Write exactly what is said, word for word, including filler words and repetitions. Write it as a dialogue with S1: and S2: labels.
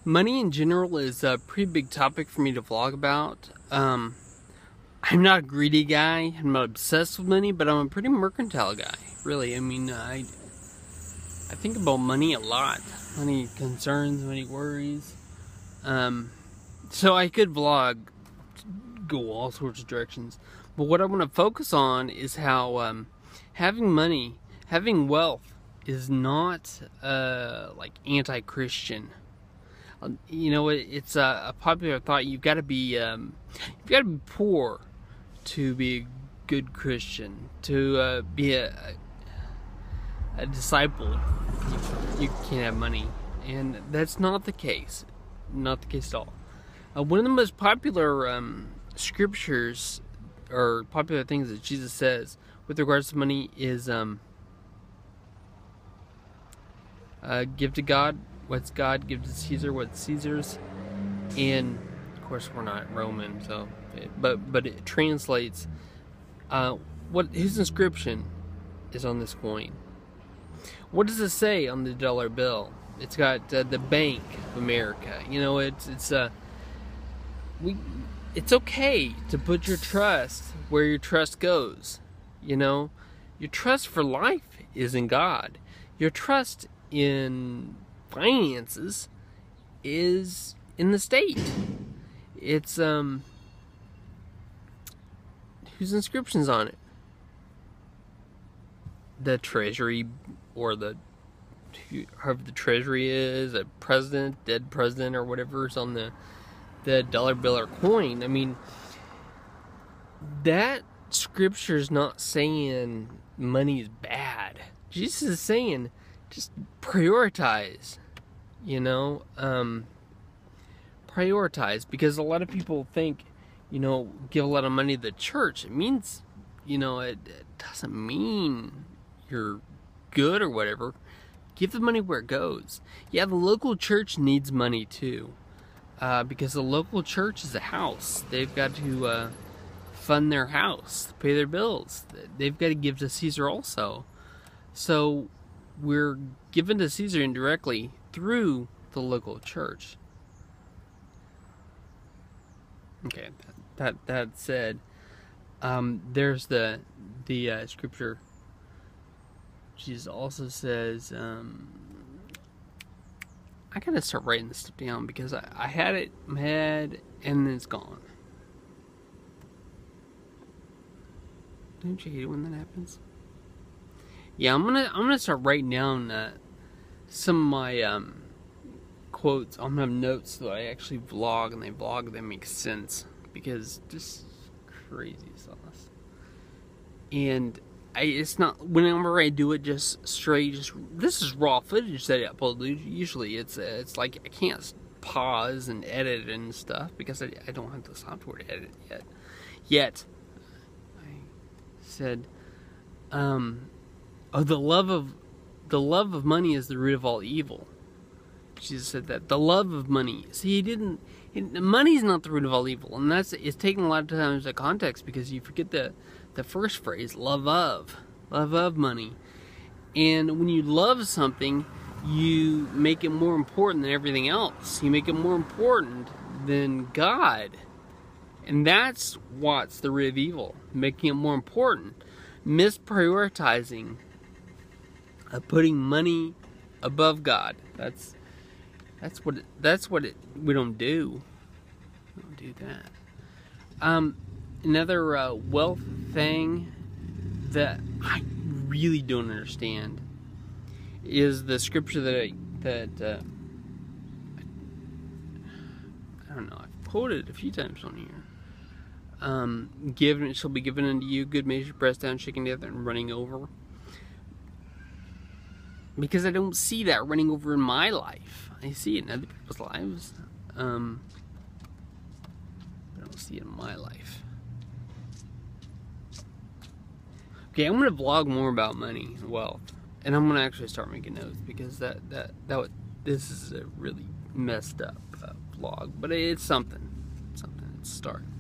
S1: Money in general is a pretty big topic for me to vlog about. Um, I'm not a greedy guy. I'm not obsessed with money, but I'm a pretty mercantile guy. Really, I mean, I I think about money a lot. Money concerns, money worries. Um, so I could vlog, go all sorts of directions. But what I want to focus on is how um, having money, having wealth, is not uh, like anti-Christian. Um, you know, it, it's a, a popular thought. You've got to be, um, you've got to be poor to be a good Christian, to uh, be a, a, a disciple. You, you can't have money, and that's not the case. Not the case at all. Uh, one of the most popular um, scriptures or popular things that Jesus says with regards to money is um, uh, give to God what's God, give to Caesar what's Caesar's. And of course we're not Roman, so it, but but it translates uh, what his inscription is on this coin. What does it say on the dollar bill? It's got uh, the Bank of America. You know, it's it's uh we it's okay to put your trust where your trust goes. You know, your trust for life is in God. Your trust in finances is in the state. It's um whose inscription's on it? The Treasury, or the whoever the Treasury is, a president, dead president, or whatever is on the the dollar bill or coin. I mean, that scripture's not saying money is bad. Jesus is saying just prioritize, you know, um, prioritize, because a lot of people think, you know, give a lot of money to the church. It means, you know, it, it doesn't mean you're good or whatever. Give the money where it goes. Yeah, the local church needs money too, uh, because the local church is a house. They've got to uh, fund their house, pay their bills. They've got to give to Caesar also. So we're given to Caesar indirectly through the local church. Okay, that that, that said, um, there's the the uh, scripture. Jesus also says, um, I gotta start writing this stuff down because I, I had it in my head and then it's gone. Don't you hate it when that happens? Yeah, I'm gonna I'm gonna start writing down uh, some of my um, quotes. I'm gonna have notes so that I actually vlog, and they vlog that makes sense, because just crazy sauce. And I, it's not, whenever I do it just straight, just this is raw footage that I upload. Usually it's uh, it's like I can't pause and edit and stuff because I, I don't have the software to edit yet. Yet I said, um. Oh, the love of the love of money is the root of all evil. Jesus said that. The love of money. See, he didn't. He, money's not the root of all evil, and that's it's taken a lot of times out of context because you forget the the first phrase, love of, love of money. And when you love something, you make it more important than everything else. You make it more important than God, and that's what's the root of evil. Making it more important, misprioritizing. Uh, putting money above God. That's that's what it, that's what it, we don't do. We don't do that. Um, another uh, wealth thing that I really don't understand is the scripture that I, that uh, I don't know. I've quoted it a few times on here. Um, given it shall be given unto you, good measure, pressed down, shaken together, and running over. Because I don't see that running over in my life. I see it in other people's lives. Um, I don't see it in my life. Okay, I'm going to vlog more about money and wealth. And I'm going to actually start making notes. Because that, that, that would, this is a really messed up uh, vlog. But it's something. It's something. It's a start.